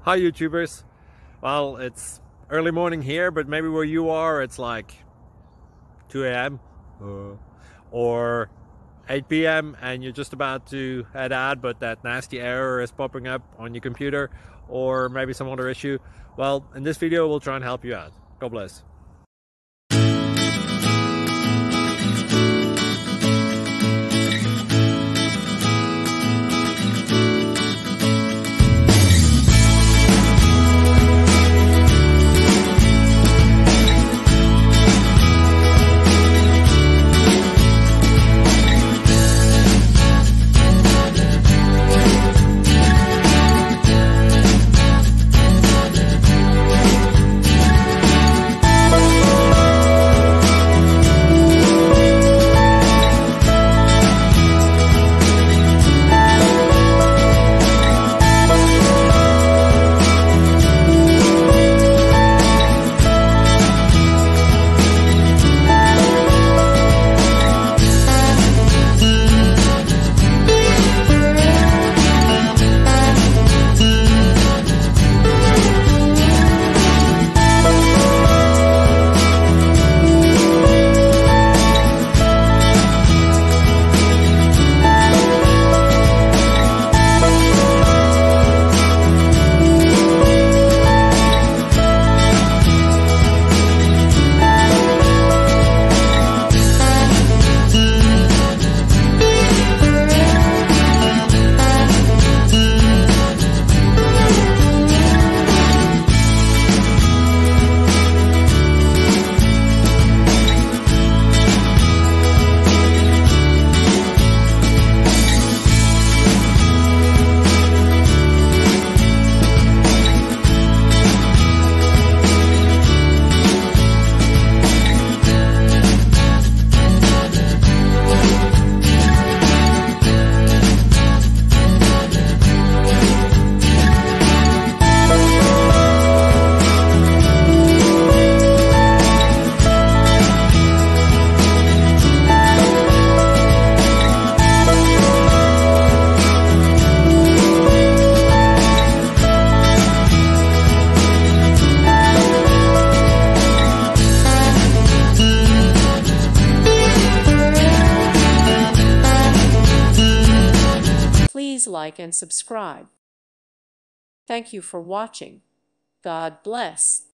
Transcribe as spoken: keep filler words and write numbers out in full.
Hi YouTubers. Well, it's early morning here, but maybe where you are it's like two A M uh, or eight P M and you're just about to head out, but that nasty error is popping up on your computer, or maybe some other issue. Well, in this video we'll try and help you out. God bless. Please like and subscribe. Thank you for watching. God bless.